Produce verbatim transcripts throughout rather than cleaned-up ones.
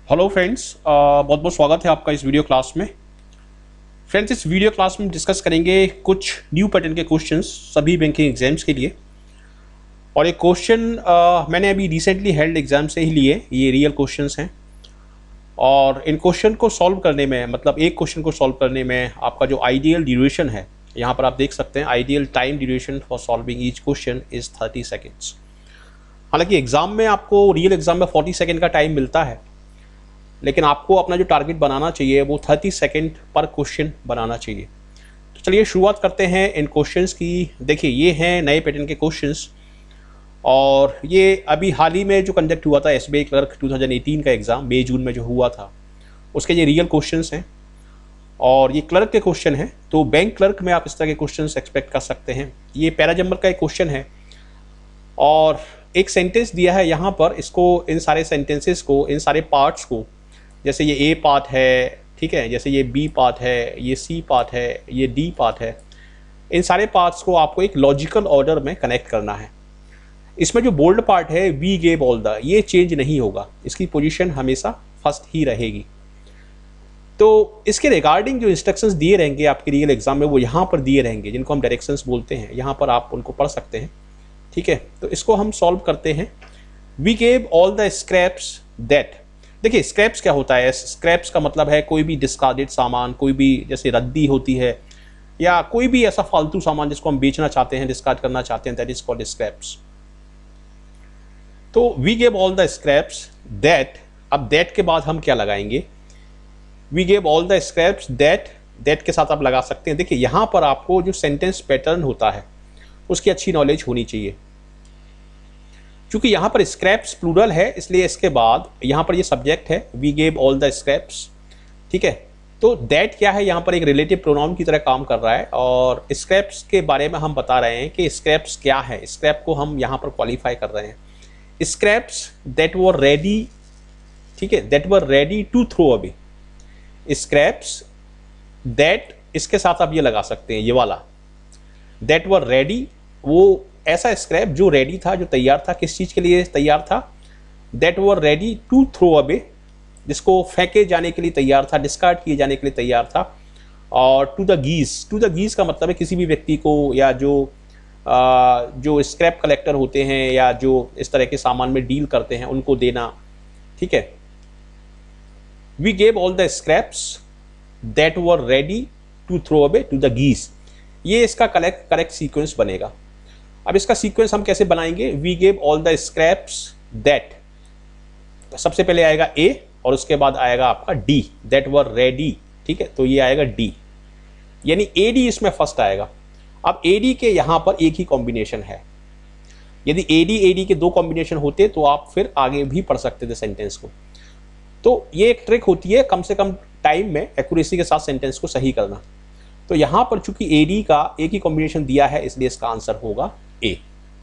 Hello friends, बहुत बहुत स्वागत है आपका इस वीडियो क्लास में। फ्रेंड्स, इस वीडियो क्लास में डिस्कस करेंगे कुछ न्यू पैटर्न के क्वेश्चंस सभी बैंकिंग एग्जाम्स के लिए। और एक क्वेश्चन मैंने अभी रिसेंटली हेल्ड एग्जाम से ही लिए, ये रियल क्वेश्चंस हैं। और इन क्वेश्चन को सॉल्व करने में, मतलब एक क्वेश्चन को सॉल्व करने में आपका जो आइडियल ड्यूरेशन है, यहाँ पर आप देख सकते हैं ideal time duration for solving each question is thirty seconds. हालांकि एग्जाम में आपको, रियल एग्जाम में फोर्टी सेकेंड का टाइम मिलता है, लेकिन आपको अपना जो टारगेट बनाना चाहिए वो थर्टी सेकेंड पर क्वेश्चन बनाना चाहिए। तो चलिए शुरुआत करते हैं इन क्वेश्चंस की। देखिए, ये हैं नए पैटर्न के क्वेश्चंस और ये अभी हाल ही में जो कंडक्ट हुआ था S B I clerk two thousand eighteen का एग्ज़ाम, मई जून में जो हुआ था, उसके ये रियल क्वेश्चंस हैं और ये क्लर्क के क्वेश्चन हैं। तो बैंक क्लर्क में आप इस तरह के क्वेश्चन एक्सपेक्ट कर सकते हैं। ये पैराजम्बर का एक क्वेश्चन है और एक सेंटेंस दिया है यहाँ पर। इसको, इन सारे सेंटेंसेस को, इन सारे पार्ट्स को, जैसे ये ए पार्ट है, ठीक है, जैसे ये बी पार्ट है, ये सी पार्ट है, ये डी पार्ट है, इन सारे पार्ट्स को आपको एक लॉजिकल ऑर्डर में कनेक्ट करना है। इसमें जो बोल्ड पार्ट है, वी गेव ऑल द, ये चेंज नहीं होगा, इसकी पोजीशन हमेशा फर्स्ट ही रहेगी। तो इसके रिगार्डिंग जो इंस्ट्रक्शंस दिए रहेंगे आपके रियल एग्जाम में, वो यहाँ पर दिए रहेंगे, जिनको हम डायरेक्शंस बोलते हैं। यहाँ पर आप उनको पढ़ सकते हैं, ठीक है। तो इसको हम सॉल्व करते हैं। We gave all the scraps that, देखिए स्क्रैप्स क्या होता है? स्क्रैप्स का मतलब है कोई भी डिस्कार्डेड सामान, कोई भी जैसे रद्दी होती है या कोई भी ऐसा फालतू सामान जिसको हम बेचना चाहते हैं, डिस्कार्ड करना चाहते हैं, दैट इज कॉल्ड स्क्रैप्स। तो we gave all the scraps that, अब दैट के बाद हम क्या लगाएंगे? We gave all the scraps that, that के साथ आप लगा सकते हैं। देखिए यहां पर आपको जो सेंटेंस पैटर्न होता है उसकी अच्छी नॉलेज होनी चाहिए। चूंकि यहाँ पर स्क्रैप्स प्लूरल है, इसलिए इसके बाद यहाँ पर ये सब्जेक्ट है, we gave all the scraps, ठीक है। तो दैट क्या है? यहाँ पर एक रिलेटिव प्रोनाउन की तरह काम कर रहा है और स्क्रैप्स के बारे में हम बता रहे हैं कि स्क्रैप्स क्या है। स्क्रैप को हम यहाँ पर क्वालिफाई कर रहे हैं। स्क्रैप्स दैट वर रेडी, ठीक है, that were ready to throw away. Scraps that, इसके साथ आप ये लगा सकते हैं, ये वाला दैट वर रेडी, वो ऐसा स्क्रैप जो रेडी था, जो तैयार था। किस चीज़ के लिए तैयार था? That were ready to throw away, जिसको फेंके जाने के लिए तैयार था, डिस्कार्ड किए जाने के लिए तैयार था। और to the geese, to the geese का मतलब है किसी भी व्यक्ति को, या जो आ, जो स्क्रैप कलेक्टर होते हैं या जो इस तरह के सामान में डील करते हैं, उनको देना, ठीक है। We gave all the scraps that were ready to throw away to the geese, ये इसका करेक्ट करेक्ट सीक्वेंस बनेगा। अब इसका सीक्वेंस हम कैसे बनाएंगे? We gave all the scraps that, सबसे पहले आएगा ए और उसके बाद आएगा आपका डी, दैट वर रेडी, ठीक है। तो ये आएगा डी, यानी ए डी इसमें फर्स्ट आएगा। अब ए डी के यहाँ पर एक ही कॉम्बिनेशन है। यदि ए डी ए डी के दो कॉम्बिनेशन होते तो आप फिर आगे भी पढ़ सकते थे सेंटेंस को। तो ये एक ट्रिक होती है कम से कम टाइम में एक्यूरेसी के साथ सेंटेंस को सही करना। तो यहाँ पर चूंकि ए डी का एक ही कॉम्बिनेशन दिया है, इसलिए इसका आंसर होगा ए।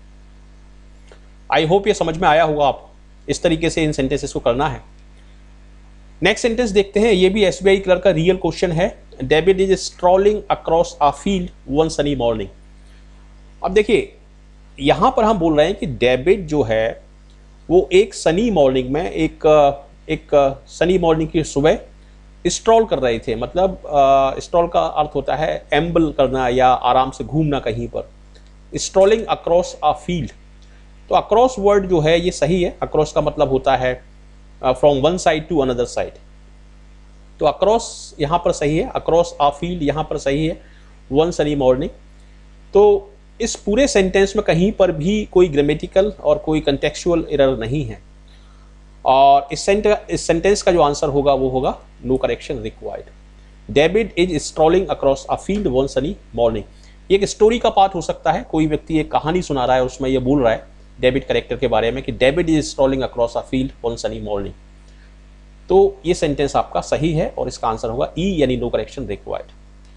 आई होप ये समझ में आया होगा आप, इस तरीके से इन सेंटेंसेस को करना है। नेक्स्ट सेंटेंस देखते हैं, ये भी एसबीआई क्लर्क का रियल क्वेश्चन है। David is strolling across a field one sunny morning. अब देखिए यहां पर हम बोल रहे हैं कि डेविड जो है वो एक सनी मॉर्निंग में, एक एक सनी मॉर्निंग की सुबह स्ट्रॉल कर रहे थे। मतलब स्ट्रॉल का अर्थ होता है एम्बल करना या आराम से घूमना कहीं पर। स्ट्रॉलिंग अक्रॉस अ फील्ड, तो अक्रॉस वर्ड जो है ये सही है। अक्रॉस का मतलब होता है from one side to another side, तो अक्रॉस यहाँ पर सही है। अक्रॉस अ फील्ड यहाँ पर सही है, वन सनी मॉर्निंग। तो इस पूरे सेंटेंस में कहीं पर भी कोई ग्रामेटिकल और कोई कंटेक्चुअल एरर नहीं है और इस इस सेंटेंस का जो आंसर होगा वो होगा no correction required. David is strolling across a field one sunny morning. ये एक स्टोरी का पार्ट हो सकता है, कोई व्यक्ति एक कहानी सुना रहा है, उसमें ये बोल रहा है डेविड कैरेक्टर के बारे में कि David is strolling across a field one sunny morning. तो ये सेंटेंस आपका सही है और इसका आंसर होगा ई, यानी नो करेक्शन रिक्वायर्ड।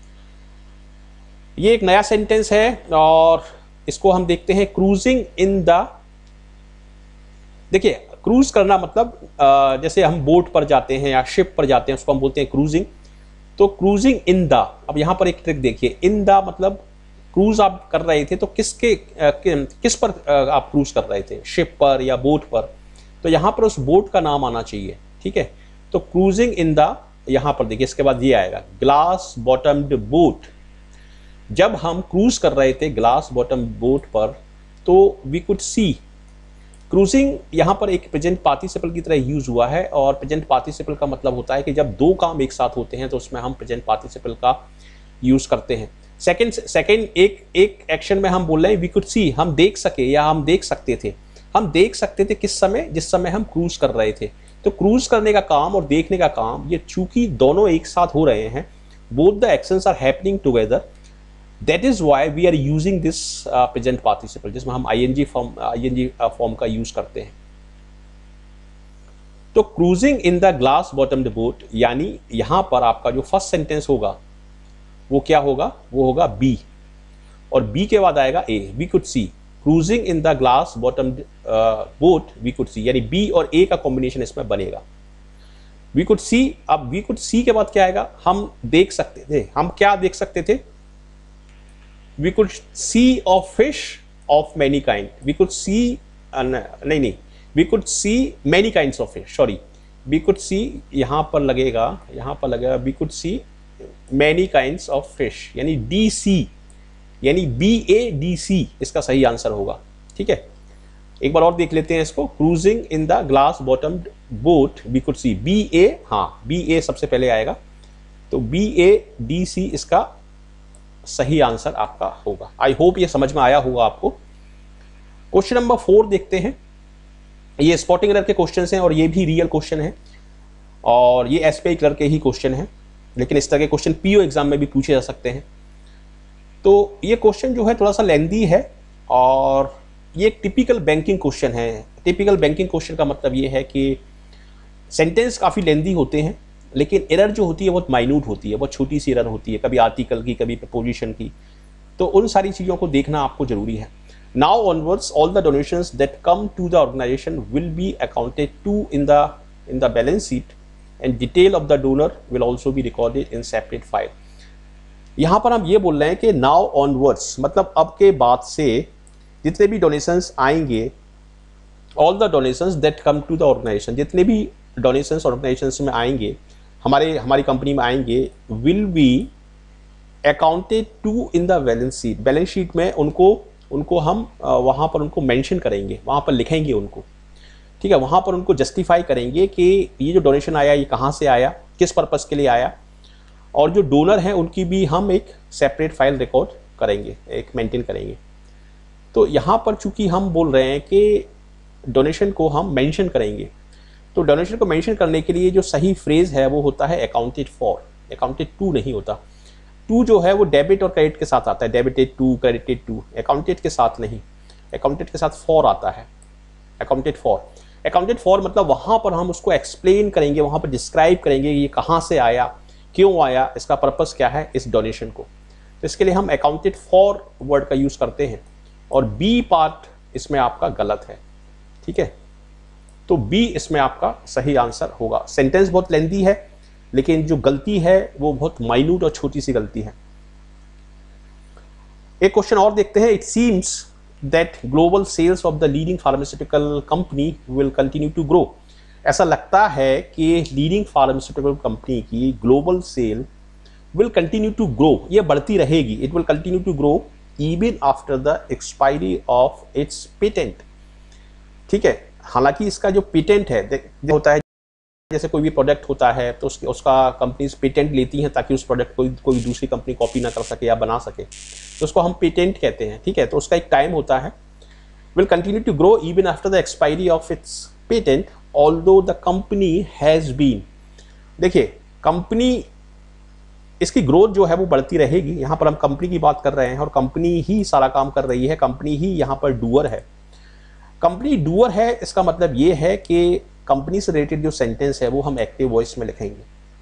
ये एक नया सेंटेंस है और इसको हम देखते हैं, क्रूजिंग इन द। देखिए क्रूज करना मतलब जैसे हम बोट पर जाते हैं या शिप पर जाते हैं, उसको हम बोलते हैं क्रूजिंग। तो क्रूजिंग इन द, अब यहाँ पर एक ट्रिक देखिए, इन द मतलब क्रूज आप कर रहे थे तो किसके किस पर आप क्रूज कर रहे थे? शिप पर या बोट पर। तो यहाँ पर उस बोट का नाम आना चाहिए, ठीक है। तो क्रूजिंग इन द, यहाँ पर देखिए इसके बाद ये आएगा ग्लास बॉटम्ड बोट। जब हम क्रूज कर रहे थे ग्लास बॉटम बोट पर तो वी कुड सी, क्रूजिंग यहाँ पर एक प्रेजेंट पार्टिसिपल की तरह यूज हुआ है, और प्रेजेंट पार्टिसिपल का मतलब होता है कि जब दो काम एक साथ होते हैं तो उसमें हम प्रेजेंट पार्टिसिपल का यूज करते हैं। सेकंड सेकंड एक एक एक्शन में हम बोल रहे हैं वी कुड सी, हम देख सके या हम देख सकते थे। हम देख सकते थे किस समय, जिस समय हम क्रूज कर रहे थे। तो क्रूज करने का काम और देखने का काम, ये चूंकि दोनों एक साथ हो रहे हैं, both the actions are happening together, that is why we are using this present participle, जिसमें हम आईएनजी फॉर्म आईएनजी फॉर्म का यूज करते हैं। तो cruising in the glass bottomed boat, यानी यहां पर आपका जो फर्स्ट सेंटेंस होगा वो क्या होगा, वो होगा बी, और बी के बाद आएगा A, we could see cruising in the glass bottomed boat, we could see, यानी बी और ए का कॉम्बिनेशन इसमें बनेगा, वी कुड सी। अब वी कुड सी के बाद क्या आएगा, हम देख सकते थे। हम क्या देख सकते थे, we could see a fish of many kind, we could see uh, नहीं नहीं we could see many kinds of fish, sorry we could see, यहाँ पर लगेगा यहाँ पर लगेगा we could see many kinds of fish, यानी डी सी, यानी बी ए डी सी इसका सही आंसर होगा। ठीक है, एक बार और देख लेते हैं इसको, cruising in the glass bottomed boat we could see, B A, हाँ बी ए सबसे पहले आएगा, तो बी ए डी सी इसका सही आंसर आपका होगा। आई होप ये समझ में आया होगा आपको। क्वेश्चन नंबर फोर देखते हैं। ये स्पॉटिंग एरर के क्वेश्चन हैं और ये भी रियल क्वेश्चन है, और ये एसपीआई क्लर्क के ही क्वेश्चन है, लेकिन इस तरह के क्वेश्चन पीओ एग्जाम में भी पूछे जा सकते हैं। तो ये क्वेश्चन जो है थोड़ा सा लेंदी है, और ये एक टिपिकल बैंकिंग क्वेश्चन है। टिपिकल बैंकिंग क्वेश्चन का मतलब ये है कि सेंटेंस काफ़ी लेंदी होते हैं, लेकिन एरर जो होती है बहुत माइन्यूट होती है, बहुत छोटी सी एरर होती है, कभी आर्टिकल की, कभी प्रपोजिशन की। तो उन सारी चीज़ों को देखना आपको जरूरी है। Now onwards all the donations that come to the organisation will be accounted to in the in the balance sheet, and detail of the donor will also be recorded in separate file. यहाँ पर हम ये बोल रहे हैं कि now onwards मतलब अब के बाद से जितने भी डोनेशंस आएंगे, all the donations that come to the organisation, जितने भी डोनेशंस ऑर्गेनाइजेशन में आएंगे, हमारे हमारी कंपनी में आएंगे, will be accounted to in the balance sheet, balance sheet में उनको उनको हम वहाँ पर उनको मेंशन करेंगे, वहाँ पर लिखेंगे उनको। ठीक है, वहाँ पर उनको जस्टिफाई करेंगे कि ये जो डोनेशन आया ये कहाँ से आया, किस पर्पज़ के लिए आया, और जो डोनर हैं उनकी भी हम एक सेपरेट फाइल रिकॉर्ड करेंगे, एक मेंटेन करेंगे। तो यहाँ पर चूंकि हम बोल रहे हैं कि डोनेशन को हम मेंशन करेंगे, तो डोनेशन को मेंशन करने के लिए जो सही फ्रेज है वो होता है अकाउंटेड फॉर, अकाउंटेड टू नहीं होता। टू जो है वो डेबिट और क्रेडिट के साथ आता है, debited to, credited to, accounted के साथ नहीं, अकाउंटेड के साथ फॉर आता है, अकाउंटेड फॉर। अकाउंटेड फॉर मतलब वहाँ पर हम उसको एक्सप्लेन करेंगे, वहाँ पर डिस्क्राइब करेंगे ये कहाँ से आया, क्यों आया, इसका पर्पस क्या है इस डोनेशन को। तो इसके लिए हम अकाउंटेड फॉर वर्ड का यूज़ करते हैं, और बी पार्ट इसमें आपका गलत है। ठीक है, तो बी इसमें आपका सही आंसर होगा। सेंटेंस बहुत लेंदी है, लेकिन जो गलती है वो बहुत माइन्यूट और छोटी सी गलती है। एक क्वेश्चन और देखते हैं। It seems that global sales of the leading pharmaceutical company will continue to grow. ऐसा लगता है कि लीडिंग फार्मास्यूटिकल कंपनी की global sale will continue to grow, ये बढ़ती रहेगी। It will continue to grow even after the expiry of its patent. ठीक है, हालांकि इसका जो पेटेंट है होता है, जैसे कोई भी प्रोडक्ट होता है तो उसके उसका कंपनीज पेटेंट लेती हैं ताकि उस प्रोडक्ट को कोई दूसरी कंपनी कॉपी ना कर सके या बना सके, तो उसको हम पेटेंट कहते हैं। ठीक है, तो उसका एक टाइम होता है। Will continue to grow even after the expiry of its patent although the company has been. देखिए, कंपनी इसकी ग्रोथ जो है वो बढ़ती रहेगी। यहाँ पर हम कंपनी की बात कर रहे हैं और कंपनी ही सारा काम कर रही है, कंपनी ही यहाँ पर डूअर है। कंपनी डूअर है, इसका मतलब ये है कि कंपनी से रिलेटेड जो सेंटेंस है वो हम एक्टिव वॉइस में लिखेंगे,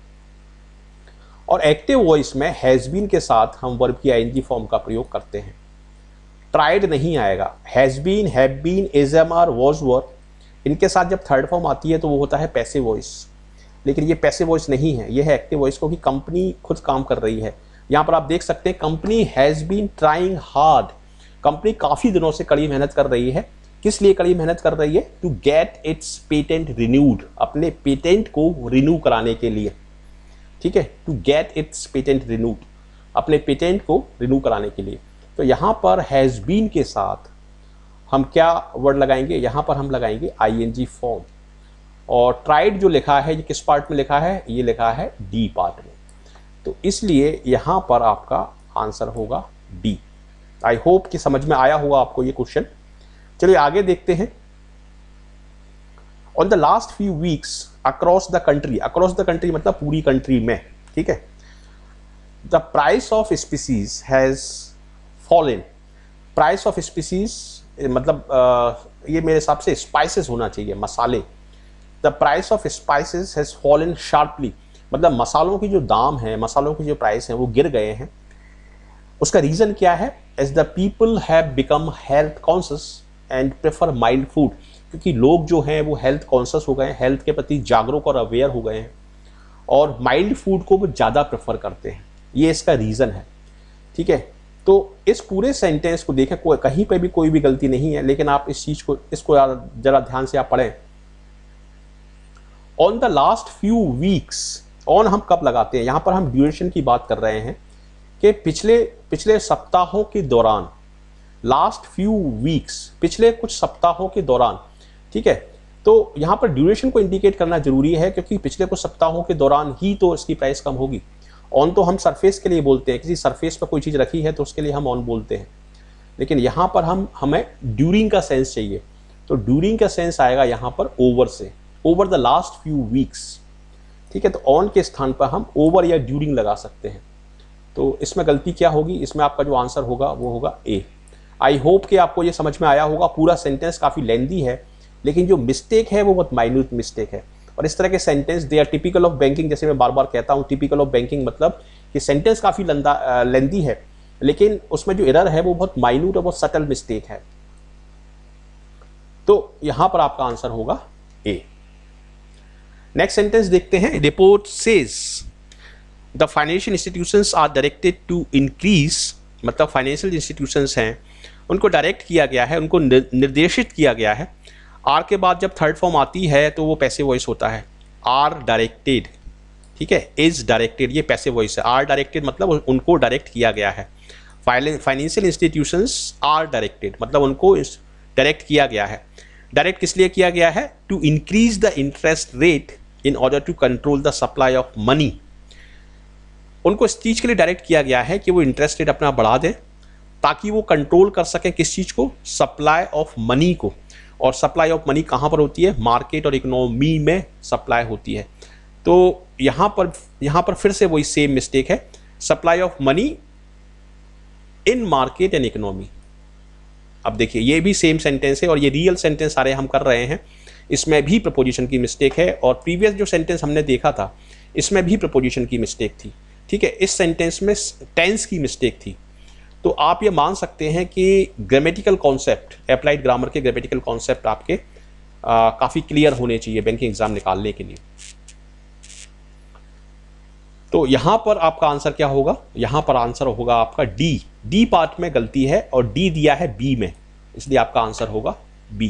और एक्टिव वॉइस में हैज़ बीन के साथ हम वर्ब की आईएनजी फॉर्म का प्रयोग करते हैं। ट्राइड नहीं आएगा। Has been, have been, is am are, was were, इनके साथ जब थर्ड फॉर्म आती है तो वो होता है पैसिव वॉइस, लेकिन ये पैसिव वॉइस नहीं है, ये है एक्टिव वॉइस, क्योंकि कंपनी खुद काम कर रही है। यहाँ पर आप देख सकते हैं company has been trying hard, company काफ़ी दिनों से कड़ी मेहनत कर रही है किस लिए कड़ी मेहनत कर रही है? To get its patent renewed, अपने पेटेंट को रिन्यू कराने के लिए, ठीक है, to get its patent renewed, अपने पेटेंट को रिन्यू कराने के लिए। तो यहाँ पर हैज़ बीन के साथ हम क्या वर्ड लगाएंगे? यहाँ पर हम लगाएंगे आईएनजी फॉर्म। और ट्राइड जो लिखा है ये किस पार्ट में लिखा है? ये लिखा है डी पार्ट में, तो इसलिए यहाँ पर आपका आंसर होगा डी। आई होप कि समझ में आया होगा आपको ये क्वेश्चन। चलिए आगे देखते हैं। On the last few weeks across the country, across the country मतलब पूरी कंट्री में, ठीक है, the price of species has fallen. Price of species मतलब uh, ये मेरे हिसाब से स्पाइसेस होना चाहिए, मसाले। The price of spices has fallen sharply, मतलब मसालों की जो दाम है, मसालों की जो प्राइस है वो गिर गए हैं। उसका रीज़न क्या है? As the people have become health conscious and prefer mild food, क्योंकि लोग जो हैं वो हेल्थ कॉन्शियस हो गए हैं, हेल्थ के प्रति जागरूक और अवेयर हो गए हैं और माइल्ड फूड को वो ज़्यादा प्रेफर करते हैं। ये इसका रीज़न है, ठीक है। तो इस पूरे सेंटेंस को देखें, कोई कहीं पे भी कोई भी गलती नहीं है, लेकिन आप इस चीज़ को इसको ज़रा ध्यान से आप पढ़ें। On the last few weeks, on हम कब लगाते हैं? यहाँ पर हम ड्यूरेशन की बात कर रहे हैं कि पिछले पिछले सप्ताहों के दौरान, लास्ट फ्यू वीक्स, पिछले कुछ सप्ताहों के दौरान, ठीक है। तो यहाँ पर ड्यूरेशन को इंडिकेट करना जरूरी है, क्योंकि पिछले कुछ सप्ताहों के दौरान ही तो इसकी प्राइस कम होगी। ऑन तो हम सरफेस के लिए बोलते हैं, किसी सरफेस पर कोई चीज़ रखी है तो उसके लिए हम ऑन बोलते हैं, लेकिन यहाँ पर हम हमें ड्यूरिंग का सेंस चाहिए, तो ड्यूरिंग का सेंस आएगा यहाँ पर ओवर से, over the last few weeks, ठीक है। तो ऑन के स्थान पर हम ओवर या ड्यूरिंग लगा सकते हैं। तो इसमें गलती क्या होगी? इसमें आपका जो आंसर होगा वो होगा ए। आई होप कि आपको ये समझ में आया होगा। पूरा सेंटेंस काफ़ी लेंदी है, लेकिन जो मिस्टेक है वो बहुत माइन्यूट मिस्टेक है। और इस तरह के sentence they are typical of banking, जैसे मैं बार बार कहता हूँ, टिपिकल ऑफ बैंकिंग मतलब कि सेंटेंस काफ़ी लंदा लेंदी है, लेकिन उसमें जो एरर है वो बहुत माइन्यूट और बहुत सटल मिस्टेक है। तो यहाँ पर आपका आंसर होगा ए। नेक्स्ट सेंटेंस देखते हैं। Report says the financial institutions are directed to increase, मतलब फाइनेंशियल इंस्टीट्यूशंस हैं उनको डायरेक्ट किया गया है, उनको निर्देशित किया गया है। आर के बाद जब थर्ड फॉर्म आती है तो वो पैसिव वॉइस होता है। आर डायरेक्टेड, ठीक है, इज डायरेक्टेड, ये पैसिव वॉइस है। आर डायरेक्टेड मतलब उनको डायरेक्ट किया गया है। फाइनेंशियल इंस्टीट्यूशंस आर डायरेक्टेड मतलब उनको डायरेक्ट किया गया है। डायरेक्ट किस लिए किया गया है? To increase the interest rate in order to control the supply of money. उनको इस चीज़ के लिए डायरेक्ट किया गया है कि वो इंटरेस्ट रेट अपना बढ़ा दें ताकि वो कंट्रोल कर सकें किस चीज़ को? सप्लाई ऑफ मनी को। और सप्लाई ऑफ मनी कहाँ पर होती है? मार्केट और इकोनॉमी में सप्लाई होती है। तो यहाँ पर यहाँ पर फिर से वही सेम मिस्टेक है, supply of money in market and economy. अब देखिए ये भी सेम सेंटेंस है और ये रियल सेंटेंस सारे हम कर रहे हैं, इसमें भी प्रपोजिशन की मिस्टेक है। और प्रीवियस जो सेंटेंस हमने देखा था इसमें भी प्रपोजिशन की मिस्टेक थी, ठीक है। इस सेंटेंस में टेंस की मिस्टेक थी। तो आप ये मान सकते हैं कि ग्रामेटिकल कॉन्सेप्ट, अप्लाइड ग्रामर के ग्रामेटिकल कॉन्सेप्ट आपके काफ़ी क्लियर होने चाहिए बैंकिंग एग्जाम निकालने के लिए। तो यहाँ पर आपका आंसर क्या होगा? यहाँ पर आंसर होगा आपका डी। डी पार्ट में गलती है और डी दिया है बी में, इसलिए आपका आंसर होगा बी।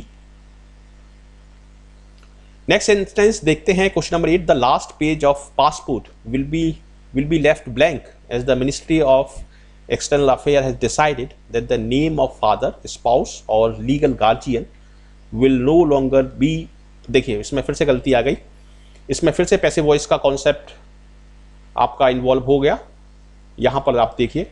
नेक्स्ट सेंटेंस देखते हैं, question number eight. The last page of passport will be will be left blank as the ministry of external affair has decided that the name of father, spouse और legal guardian will no longer be. देखिए इसमें फिर से गलती आ गई, इसमें फिर से पैसिव वॉइस का कॉन्सेप्ट आपका इन्वॉल्व हो गया। यहां पर आप देखिए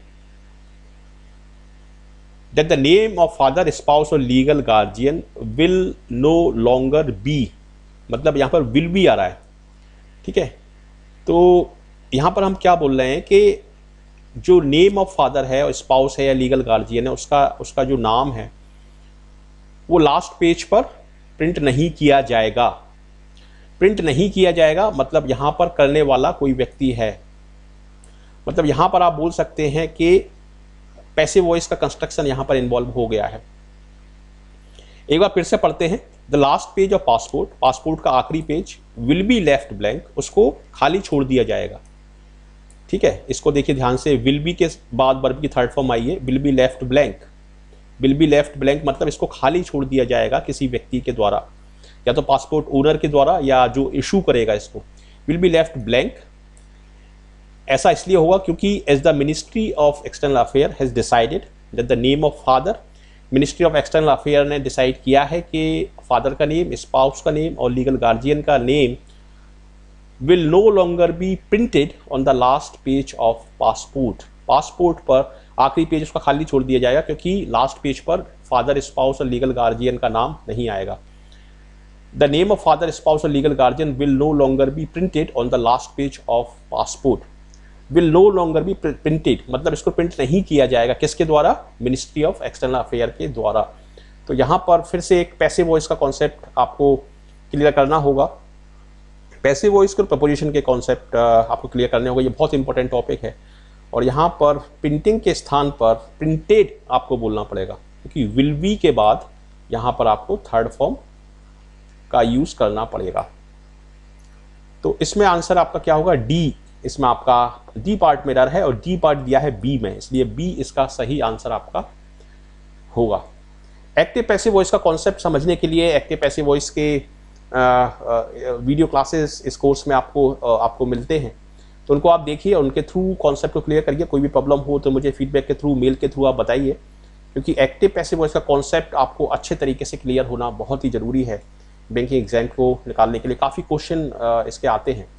that the name of father, spouse और legal guardian will no longer be, मतलब यहां पर विल बी आ रहा है, ठीक है। तो यहां पर हम क्या बोल रहे हैं कि जो नेम ऑफ फादर है और स्पाउस है या लीगल गार्जियन है, उसका उसका जो नाम है वो लास्ट पेज पर प्रिंट नहीं किया जाएगा। प्रिंट नहीं किया जाएगा मतलब यहाँ पर करने वाला कोई व्यक्ति है, मतलब यहाँ पर आप बोल सकते हैं कि पैसिव वॉइस का कंस्ट्रक्शन यहाँ पर इन्वॉल्व हो गया है। एक बार फिर से पढ़ते हैं। The last page of passport, passport का आखिरी page, will be left blank, उसको खाली छोड़ दिया जाएगा, ठीक है। इसको देखिए ध्यान से, विल बी के बाद वर्ब की थर्ड फॉर्म आई है, will be left blank, will be left blank मतलब इसको खाली छोड़ दिया जाएगा किसी व्यक्ति के द्वारा, या तो पासपोर्ट ओनर के द्वारा या जो इशू करेगा इसको। विल बी लेफ्ट ब्लैंक ऐसा इसलिए होगा क्योंकि as the ministry of external affair has decided that the name of father, ministry of external affair ने डिसाइड किया है कि फादर का नेम, स्पाउस का नेम और लीगल गार्जियन का name will no longer be printed on the last page of passport. Passport पर आखिरी पेज उसका खाली छोड़ दिया जाएगा क्योंकि लास्ट पेज पर फादर, स्पाउस और लीगल गार्जियन का नाम नहीं आएगा। The name of father, spouse और legal guardian will no longer be printed on the last page of passport. Will no longer be printed मतलब इसको प्रिंट नहीं किया जाएगा, किसके द्वारा? मिनिस्ट्री ऑफ एक्सटर्नल अफेयर के द्वारा। तो यहाँ पर फिर से एक पैसिव वॉइस का कॉन्सेप्ट आपको क्लियर करना होगा। पैसिव वॉइस के प्रपोजिशन के कॉन्सेप्ट आपको क्लियर करने होगा, ये बहुत इंपॉर्टेंट टॉपिक है। और यहाँ पर प्रिंटिंग के स्थान पर प्रिंटेड आपको बोलना पड़ेगा क्योंकि विल बी के बाद यहाँ पर आपको थर्ड फॉर्म का यूज़ करना पड़ेगा। तो इसमें आंसर आपका क्या होगा? डी। इसमें आपका डी पार्ट में एरर है और डी पार्ट दिया है बी में, इसलिए बी इसका सही आंसर आपका होगा। एक्टिव पैसिव वॉइस का कॉन्सेप्ट समझने के लिए एक्टिव पैसिव वॉइस के आ, आ, वीडियो क्लासेस इस कोर्स में आपको आ, आपको मिलते हैं, तो उनको आप देखिए और उनके थ्रू कॉन्सेप्ट को क्लियर करिए। कोई भी प्रॉब्लम हो तो मुझे फीडबैक के थ्रू, मेल के थ्रू आप बताइए, क्योंकि एक्टिव पैसिव वॉइस का कॉन्सेप्ट आपको अच्छे तरीके से क्लियर होना बहुत ही ज़रूरी है। बैंकिंग एग्जाम को निकालने के लिए काफ़ी क्वेश्चन इसके आते हैं।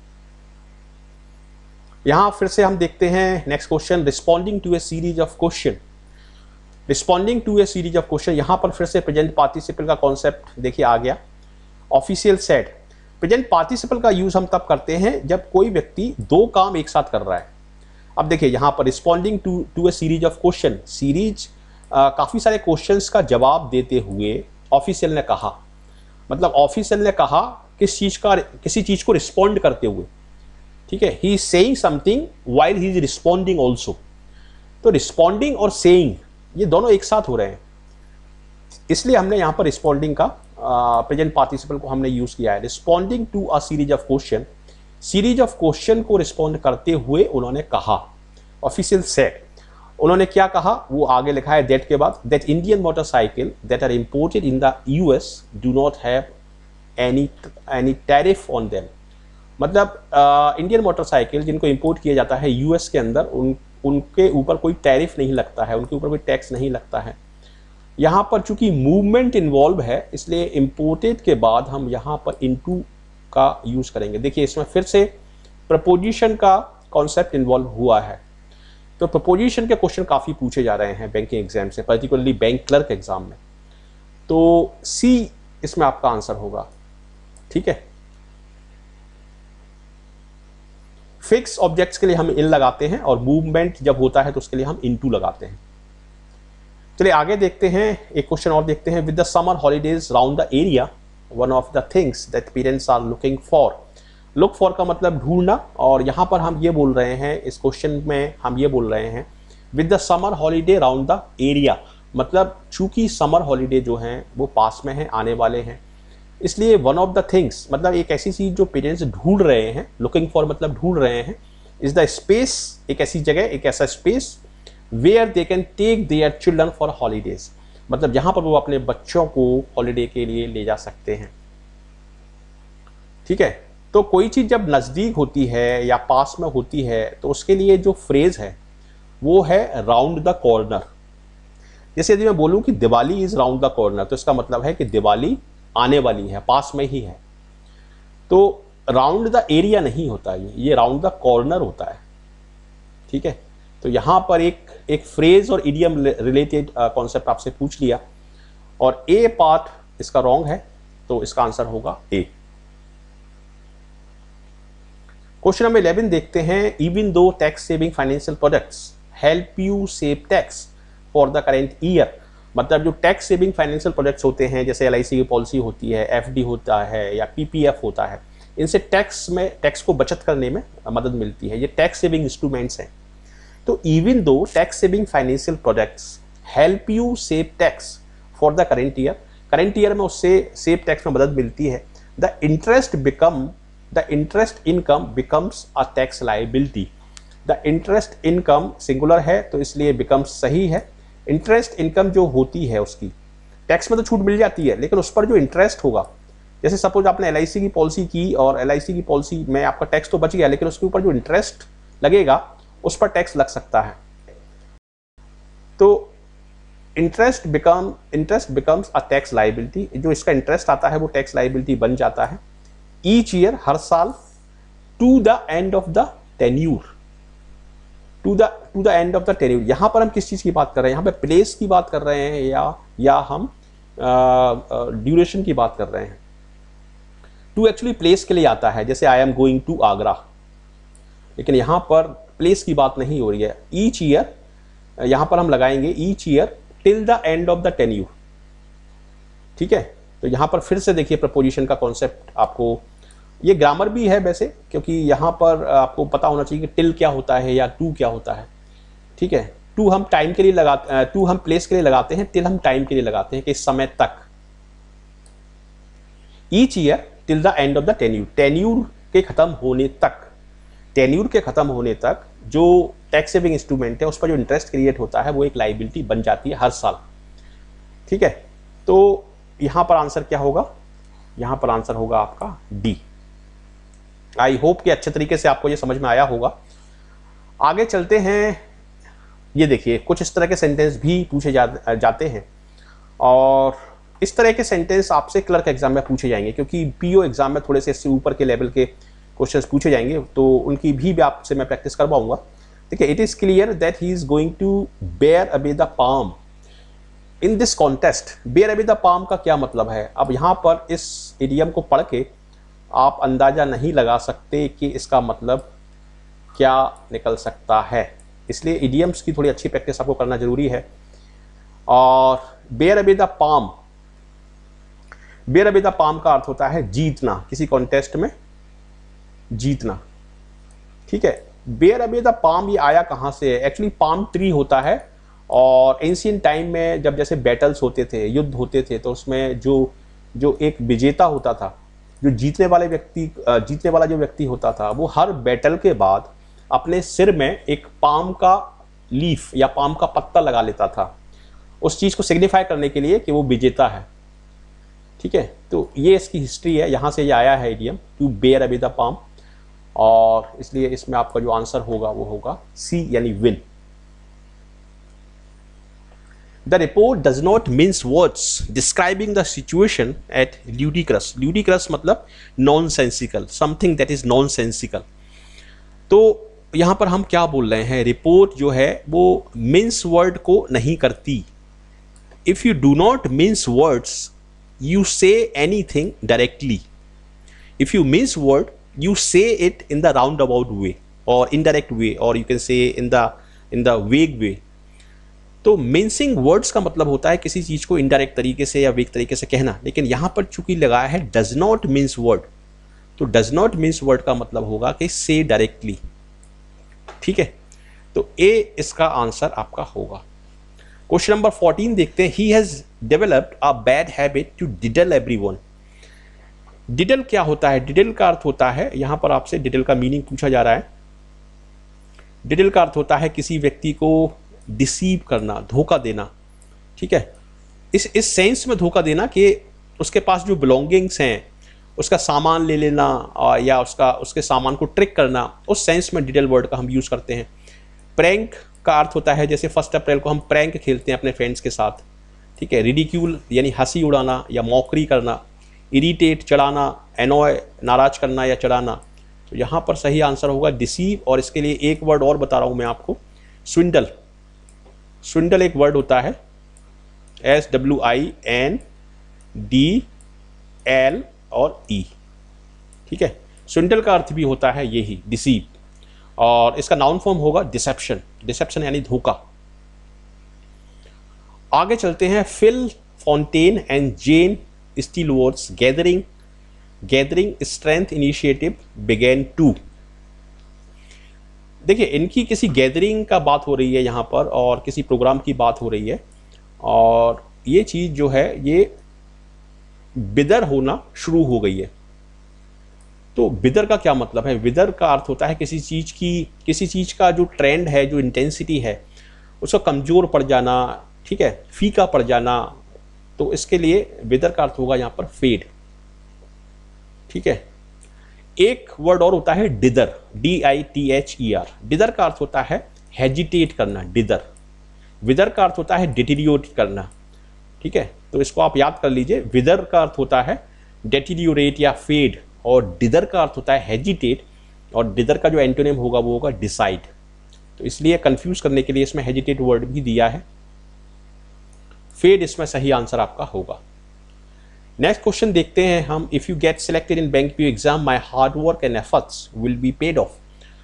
यहाँ फिर से हम देखते हैं next question, responding to a series of question. Responding to a series of question, यहाँ पर फिर से प्रेजेंट पार्टिसिपल का कॉन्सेप्ट देखिए आ गया। ऑफिशियल सेड, प्रेजेंट पार्टिसिपल का यूज हम तब करते हैं जब कोई व्यक्ति दो काम एक साथ कर रहा है। अब देखिए यहाँ पर responding to to a series of question, series काफ़ी सारे क्वेश्चंस का जवाब देते हुए ऑफिशियल ने कहा, मतलब ऑफिशियल ने कहा किस चीज़ का, किसी चीज़ को रिस्पॉन्ड करते हुए, ठीक है। He is saying something while he is responding also. तो रिस्पॉन्डिंग और सेइंग ये दोनों एक साथ हो रहे हैं, इसलिए हमने यहाँ पर रिस्पॉन्डिंग का प्रेजेंट uh, पार्टिसिपल को हमने यूज़ किया है। Responding to a series of question, series of question को रिस्पॉन्ड करते हुए उन्होंने कहा, ऑफिशियल सेड। उन्होंने क्या कहा वो आगे लिखा है दैट के बाद, that Indian motorcycle that are imported in the US do not have any any tariff on them. मतलब इंडियन uh, मोटरसाइकिल जिनको इंपोर्ट किया जाता है यूएस के अंदर, उन उनके ऊपर कोई टैरिफ नहीं लगता है, उनके ऊपर कोई टैक्स नहीं लगता है। यहाँ पर चूंकि मूवमेंट इन्वॉल्व है इसलिए इम्पोर्टेड के बाद हम यहाँ पर इनटू का यूज़ करेंगे। देखिए इसमें फिर से प्रपोजिशन का कॉन्सेप्ट इन्वॉल्व हुआ है। तो प्रपोजिशन के क्वेश्चन काफ़ी पूछे जा रहे हैं बैंकिंग एग्जाम से, पर्टिकुलरली बैंक क्लर्क एग्जाम में। तो सी इसमें आपका आंसर होगा, ठीक है। फिक्स ऑब्जेक्ट्स के लिए हम इन लगाते हैं और मूवमेंट जब होता है तो उसके लिए हम इनटू लगाते हैं। चलिए आगे देखते हैं, एक क्वेश्चन और देखते हैं। With the summer holidays round the area, one of the things that parents are looking for. Look for का मतलब ढूंढना, और यहाँ पर हम ये बोल रहे हैं, इस क्वेश्चन में हम ये बोल रहे हैं with the summer holiday round the area, मतलब चूंकि समर हॉलीडे जो हैं वो पास में हैं, आने वाले हैं, इसलिए वन ऑफ द थिंग्स मतलब एक ऐसी चीज़ जो पेरेंट्स ढूंढ रहे हैं, लुकिंग फॉर मतलब ढूंढ रहे हैं, इज द स्पेस, एक ऐसी जगह, एक ऐसा space where they can take their children for holidays, मतलब जहाँ पर वो अपने बच्चों को हॉलीडे के लिए ले जा सकते हैं, ठीक है। तो कोई चीज़ जब नज़दीक होती है या पास में होती है तो उसके लिए जो फ्रेज़ है वो है राउंड द कॉर्नर। जैसे यदि मैं बोलूँ कि Diwali is round the corner, तो इसका मतलब है कि दिवाली आने वाली है, पास में ही है। तो राउंड द एरिया नहीं होता, ये ये राउंड द कॉर्नर होता है, ठीक है। तो यहाँ पर एक एक फ्रेज और इडियम रिलेटेड कॉन्सेप्ट आपसे पूछ लिया, और ए पार्ट इसका रॉन्ग है, तो इसका आंसर होगा ए। क्वेश्चन नंबर इलेवन देखते हैं। Even though tax saving financial products help you save tax for the current year, मतलब जो टैक्स सेविंग फाइनेंशियल प्रोडक्ट्स होते हैं, जैसे एल आई सी की पॉलिसी होती है, एफ डी होता है या पी पी एफ होता है, इनसे टैक्स में टैक्स को बचत करने में मदद मिलती है। ये टैक्स सेविंग इंस्ट्रूमेंट्स हैं। तो even though tax saving financial products help you save tax for the current year, current year में उससे सेव टैक्स में मदद मिलती है। The interest become the interest income becomes a tax liability. The interest income singular है तो इसलिए becomes सही है, इंटरेस्ट इनकम जो होती है उसकी टैक्स में तो छूट मिल जाती है, लेकिन उस पर जो इंटरेस्ट होगा, जैसे सपोज आपने एल आई सी की पॉलिसी की और एल आई सी की पॉलिसी में आपका टैक्स तो बच गया, लेकिन उसके ऊपर जो इंटरेस्ट लगेगा उस पर टैक्स लग सकता है। तो interest become interest becomes a tax liability, जो इसका इंटरेस्ट आता है वो टैक्स लाइबिलिटी बन जाता है ईच ईयर, हर साल, to the end of the tenure, to the to the end of the tenure. यहां पर हम किस चीज की बात कर रहे हैं, यहां पे प्लेस की बात कर रहे हैं या या हम ड्यूरेशन की बात कर रहे हैं। टू एक्चुअली प्लेस के लिए आता है, जैसे I am going to Agra, लेकिन यहां पर प्लेस की बात नहीं हो रही है। ईच ईयर यहां पर हम लगाएंगे each year till the end of the tenure, ठीक है। तो यहां पर फिर से देखिए प्रपोजिशन का कॉन्सेप्ट, आपको ये ग्रामर भी है वैसे, क्योंकि यहां पर आपको पता होना चाहिए कि टिल क्या होता है या टू क्या होता है, ठीक है। टू हम टाइम के लिए लगाते, टू हम प्लेस के लिए लगाते हैं, टिल हम टाइम के लिए लगाते हैं कि इस समय तक। Each year till the end of the tenure, tenure के खत्म होने तक, टेन्यूर के खत्म होने तक जो टैक्स सेविंग इंस्ट्रूमेंट है उस पर जो इंटरेस्ट क्रिएट होता है वो एक लाइबिलिटी बन जाती है हर साल, ठीक है। तो यहां पर आंसर क्या होगा, यहां पर आंसर होगा आपका डी। आई होप कि अच्छे तरीके से आपको ये समझ में आया होगा। आगे चलते हैं, ये देखिए कुछ इस तरह के सेंटेंस भी पूछे जा, जाते हैं और इस तरह के सेंटेंस आपसे क्लर्क एग्जाम में पूछे जाएंगे, क्योंकि पीओ एग्जाम में थोड़े से इससे ऊपर के लेवल के क्वेश्चंस पूछे जाएंगे, तो उनकी भी आपसे मैं प्रैक्टिस करवाऊंगा। देखिए, it is clear that he is going to bear away the palm in this contest. Bear away the palm का क्या मतलब है, अब यहाँ पर इस इडियम को पढ़ के आप अंदाजा नहीं लगा सकते कि इसका मतलब क्या निकल सकता है, इसलिए इडियम्स की थोड़ी अच्छी प्रैक्टिस आपको करना जरूरी है। और bear away the palm, bear away the palm का अर्थ होता है जीतना, किसी कॉन्टेस्ट में जीतना, ठीक है। बेयर अवे द पाम ये आया कहाँ से है, एक्चुअली पाम ट्री होता है और एंशिएंट टाइम में जब जैसे बैटल्स होते थे, युद्ध होते थे, तो उसमें जो जो एक विजेता होता था, जो जीतने वाले व्यक्ति जीतने वाला जो व्यक्ति होता था, वो हर बैटल के बाद अपने सिर में एक पाम का लीफ या पाम का पत्ता लगा लेता था, उस चीज़ को सिग्निफाई करने के लिए कि वो विजेता है, ठीक है। तो ये इसकी हिस्ट्री है, यहाँ से ये आया है idiom to bear away the palm, और इसलिए इसमें आपका जो आंसर होगा वो होगा सी, यानी win. The report does not mince words describing the situation at ludicrous. Ludicrous मतलब nonsensical, something that is nonsensical. तो यहाँ पर हम क्या बोल रहे हैं, रिपोर्ट जो है वो mince word को नहीं करती। If you do not mince words, you say anything directly. If you mince word, you say it in the roundabout way or indirect way, or you can say in the in the vague way. तो mincing words का मतलब होता है किसी चीज़ को indirect तरीके से या वेग तरीके से कहना, लेकिन यहाँ पर चूंकि लगाया है डज नॉट मीन्स वर्ड, तो डज नॉट मीन्स वर्ड का मतलब होगा कि से डायरेक्टली, ठीक है। तो ए इसका आंसर आपका होगा। क्वेश्चन नंबर फोर्टीन देखते हैं। He has developed a bad habit to diddle everyone. Diddle क्या होता है, डिडल का अर्थ होता है, यहाँ पर आपसे डिडल का मीनिंग पूछा जा रहा है। डिडल का अर्थ होता है किसी व्यक्ति को डिसीव करना, धोखा देना, ठीक है। इस इस सेंस में धोखा देना कि उसके पास जो बिलोंगिंग्स हैं उसका सामान ले लेना और या उसका उसके सामान को ट्रिक करना, उस सेंस में डिडल वर्ड का हम यूज़ करते हैं। प्रैंक का अर्थ होता है जैसे फर्स्ट अप्रैल को हम प्रैंक खेलते हैं अपने फ्रेंड्स के साथ, ठीक है। रिडिक्यूल यानी हंसी उड़ाना या मॉकरी करना। इरिटेट चढ़ाना, एनॉय नाराज करना या चढ़ाना। तो यहाँ पर सही आंसर होगा डिसीव, और इसके लिए एक वर्ड और बता रहा हूँ मैं आपको, स्विंडल। स्विंडल एक वर्ड होता है, S W I N D L और ई, ठीक है। स्विंडल का अर्थ भी होता है यही, डिसीव, और इसका नाउन फॉर्म होगा डिसेप्शन। डिसेप्शन यानी धोखा। आगे चलते हैं। Phil Fontaine and Jane Steelwards gathering gathering strength initiative begin to. देखिए, इनकी किसी गैदरिंग का बात हो रही है यहाँ पर और किसी प्रोग्राम की बात हो रही है, और ये चीज़ जो है ये बिदर होना शुरू हो गई है। तो बिदर का क्या मतलब है, बिदर का अर्थ होता है किसी चीज़ की किसी चीज़ का जो ट्रेंड है, जो इंटेंसिटी है, उसका कमज़ोर पड़ जाना, ठीक है, फीका पड़ जाना, तो इसके लिए विदर का अर्थ होगा यहाँ पर फेड। ठीक है, एक वर्ड और होता है dither, D I T H E R. Dither का अर्थ होता है हेजिटेट करना, डिदर। विदर का अर्थ होता है डिटीरियोरेट करना। ठीक है, तो इसको आप याद कर लीजिए। विदर का अर्थ होता है डेटीरियोरेट या फेड, और डिदर का अर्थ होता है हेजिटेट, और डिदर का जो एंटोनिम होगा वो होगा डिसाइड। तो इसलिए कंफ्यूज करने के लिए इसमें हेजिटेट वर्ड भी दिया है। फेड इसमें सही आंसर आपका होगा। नेक्स्ट क्वेश्चन देखते हैं हम। If you get selected in bank PU exam, my hard work and efforts will be paid off.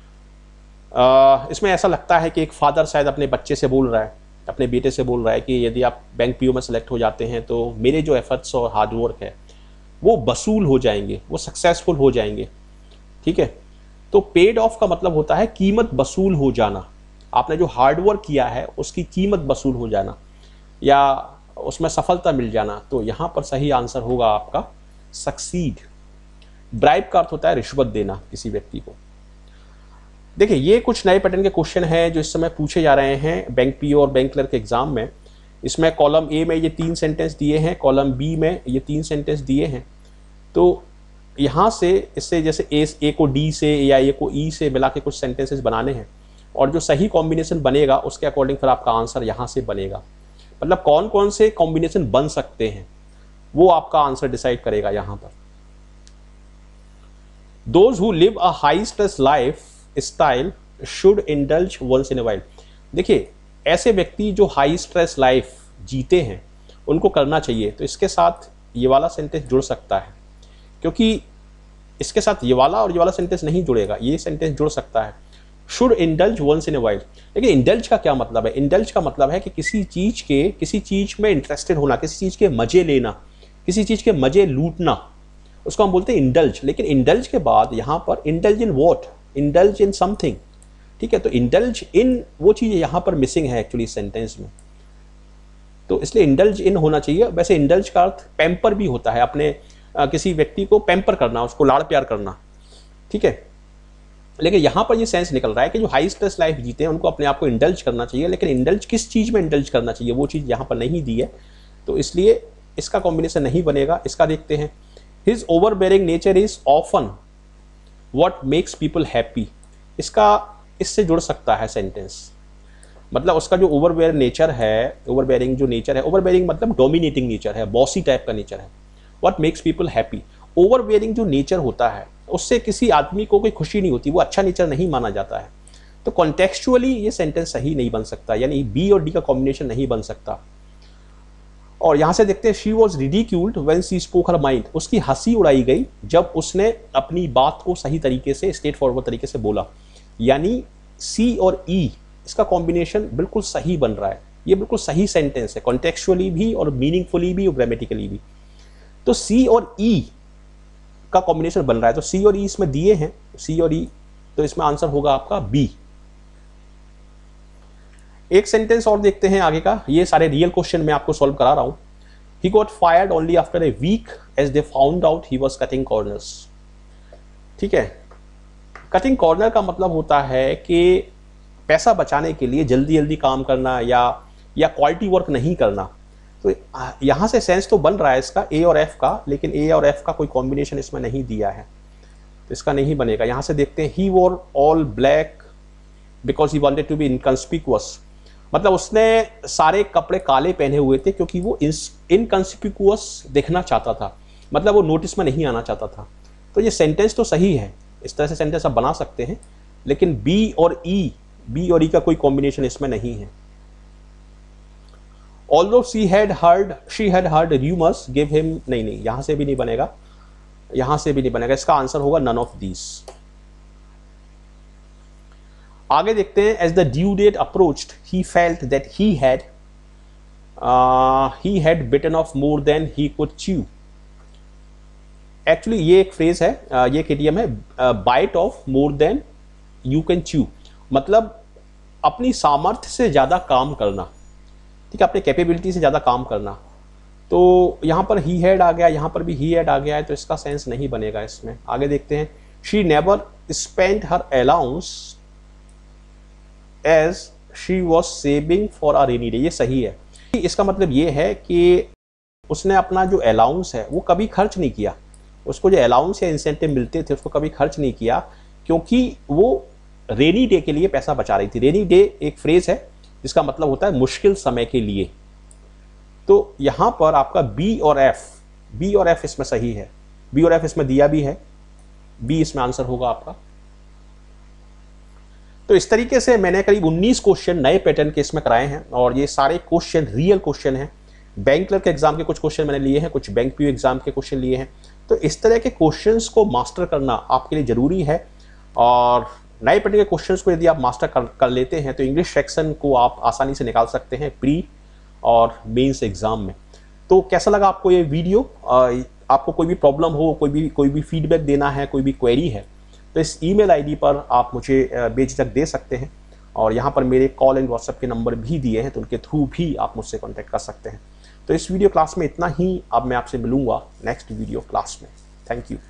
इसमें ऐसा लगता है कि एक फादर शायद अपने बच्चे से बोल रहा है, अपने बेटे से बोल रहा है कि यदि आप बैंक पीयू में सेलेक्ट हो जाते हैं तो मेरे जो एफर्ट्स और हार्ड वर्क है वो वसूल हो जाएंगे, वो सक्सेसफुल हो जाएंगे। ठीक है, तो पेड ऑफ का मतलब होता है कीमत वसूल हो जाना। आपने जो हार्ड वर्क किया है उसकी कीमत वसूल हो जाना या उसमें सफलता मिल जाना। तो यहाँ पर सही आंसर होगा आपका सक्सीड। ब्राइब का अर्थ होता है रिश्वत देना किसी व्यक्ति को। देखिए, ये कुछ नए पैटर्न के क्वेश्चन हैं जो इस समय पूछे जा रहे हैं बैंक पीओ और बैंक क्लर्क एग्जाम में। इसमें कॉलम ए में ये तीन सेंटेंस दिए हैं, कॉलम बी में ये तीन सेंटेंस दिए हैं। तो यहाँ से इससे जैसे ए ए को डी से या ए को ई से मिला के कुछ सेंटेंसेस बनाने हैं, और जो सही कॉम्बिनेशन बनेगा उसके अकॉर्डिंग फिर आपका आंसर यहाँ से बनेगा। मतलब कौन कौन से कॉम्बिनेशन बन सकते हैं वो आपका आंसर डिसाइड करेगा यहाँ पर। Those who live a high stress life style should indulge once in a while. देखिए, ऐसे व्यक्ति जो हाई स्ट्रेस लाइफ जीते हैं उनको करना चाहिए। तो इसके साथ ये वाला सेंटेंस जुड़ सकता है, क्योंकि इसके साथ ये वाला और ये वाला सेंटेंस नहीं जुड़ेगा, ये सेंटेंस जुड़ सकता है। Should indulge once in a while. लेकिन इंडल्ज का क्या मतलब है? इंडल्ज का मतलब है कि किसी चीज के किसी चीज में इंटरेस्टेड होना, किसी चीज के मजे लेना, किसी चीज के मजे लूटना, उसको हम बोलते हैं इंडल्ज। लेकिन इंडल्ज के बाद यहाँ पर indulge in what, indulge in something. ठीक है, तो इंडल्ज इन वो चीज यहाँ पर मिसिंग है एक्चुअली सेंटेंस में, तो इसलिए इंडल्ज इन होना चाहिए। वैसे इंडल्ज का अर्थ पैम्पर भी होता है, अपने आ, किसी व्यक्ति को पैम्पर करना, उसको लाड़ प्यार करना। ठीक है, लेकिन यहाँ पर ये सेंस निकल रहा है कि जो हाई स्ट्रेस लाइफ जीते हैं उनको अपने आप को इंडल्ज करना चाहिए। लेकिन इंडल्ज किस चीज़ में इंडल्ज करना चाहिए वो चीज़ यहाँ पर नहीं दी है, तो इसलिए इसका कॉम्बिनेशन नहीं बनेगा। इसका देखते हैं। His overbearing nature is often what makes people happy. इसका इससे जुड़ सकता है सेंटेंस, मतलब उसका जो ओवरबेयर नेचर है, ओवरबेयरिंग जो नेचर है, ओवरबेयरिंग मतलब डोमिनेटिंग नेचर है, बॉसी टाइप का नेचर है। What makes people happy, overbearing जो नेचर होता है उससे किसी आदमी को कोई खुशी नहीं होती, वो अच्छा नेचर नहीं माना जाता है। तो कॉन्टेक्चुअली ये सेंटेंस सही नहीं बन सकता, यानी बी और डी का कॉम्बिनेशन नहीं बन सकता। और यहाँ से देखते हैं, she was ridiculed when she spoke her mind. उसकी हंसी उड़ाई गई जब उसने अपनी बात को सही तरीके से, स्ट्रेट फॉरवर्ड तरीके से बोला। यानी सी और ई e, इसका कॉम्बिनेशन बिल्कुल सही बन रहा है। ये बिल्कुल सही सेंटेंस है, कॉन्टेक्चुअली भी और मीनिंगफुली भी और ग्रामेटिकली भी। तो सी और ई e का कॉम्बिनेशन बन रहा है, तो सी और ई e इसमें दिए हैं, सी और ई, तो इसमें आंसर होगा आपका बी। एक सेंटेंस और देखते हैं आगे का। ये सारे रियल क्वेश्चन मैं आपको सॉल्व करा रहा हूं। He got fired only after a week as they found out he was cutting corners. ठीक है, कटिंग कॉर्नर का मतलब होता है कि पैसा बचाने के लिए जल्दी जल्दी काम करना या या क्वालिटी वर्क नहीं करना। तो यहाँ से सेंस तो बन रहा है इसका ए और एफ का, लेकिन ए और एफ का कोई कॉम्बिनेशन इसमें नहीं दिया है, तो इसका नहीं बनेगा। यहाँ से देखते हैं, he wore all black because he wanted to be inconspicuous. मतलब उसने सारे कपड़े काले पहने हुए थे क्योंकि वो इनकंस्पिकुअस दिखना चाहता था, मतलब वो नोटिस में नहीं आना चाहता था। तो ये सेंटेंस तो सही है, इस तरह से सेंटेंस आप बना सकते हैं, लेकिन बी और ई बी और ई का कोई कॉम्बिनेशन इसमें नहीं है। Although she had heard, she had heard rumors gave him, नहीं नहीं यहां से भी नहीं बनेगा, यहां से भी नहीं बनेगा। इसका आंसर होगा none of these। आगे देखते हैं। As the due date approached, he felt that he had uh, he had bitten off more than he could chew। Actually ये एक फ्रेज है, uh, ये एक इडियम है, bite off more than you can chew. मतलब अपनी सामर्थ्य से ज़्यादा काम करना, ठीक है, अपने कैपेबिलिटी से ज़्यादा काम करना। तो यहाँ पर ही हैड आ गया, यहाँ पर भी ही हैड आ गया है, तो इसका सेंस नहीं बनेगा इसमें। आगे देखते हैं। She never spend her allowance as she was saving for a rainy day. ये सही है, इसका मतलब ये है कि उसने अपना जो अलाउंस है वो कभी खर्च नहीं किया, उसको जो अलाउंस या इंसेंटिव मिलते थे उसको कभी खर्च नहीं किया, क्योंकि वो रेनी डे के लिए पैसा बचा रही थी। रेनी डे एक फ्रेज है जिसका मतलब होता है मुश्किल समय के लिए। तो यहां पर आपका बी और एफ, बी और एफ इसमें सही है, बी और एफ इसमें दिया भी है, बी इसमें आंसर होगा आपका। तो इस तरीके से मैंने करीब उन्नीस क्वेश्चन नए पैटर्न के इसमें कराए हैं, और ये सारे क्वेश्चन रियल क्वेश्चन हैं। बैंक क्लर्क एग्जाम के कुछ क्वेश्चन मैंने लिए हैं, कुछ बैंक पीयू एग्जाम के क्वेश्चन लिए हैं। तो इस तरह के क्वेश्चंस को मास्टर करना आपके लिए ज़रूरी है, और नए पैटर्न के क्वेश्चंस को यदि आप मास्टर कर, कर लेते हैं तो इंग्लिश सेक्शन को आप आसानी से निकाल सकते हैं प्री और मेंस एग्जाम में। तो कैसा लगा आपको ये वीडियो? आपको कोई भी प्रॉब्लम हो, कोई भी कोई भी फीडबैक देना है, कोई भी क्वेरी है, तो इस ईमेल आईडी पर आप मुझे बेझिझक दे सकते हैं, और यहाँ पर मेरे कॉल एंड व्हाट्सएप के नंबर भी दिए हैं, तो उनके थ्रू भी आप मुझसे कॉन्टैक्ट कर सकते हैं। तो इस वीडियो क्लास में इतना ही। अब मैं आपसे मिलूंगा नेक्स्ट वीडियो क्लास में। Thank you.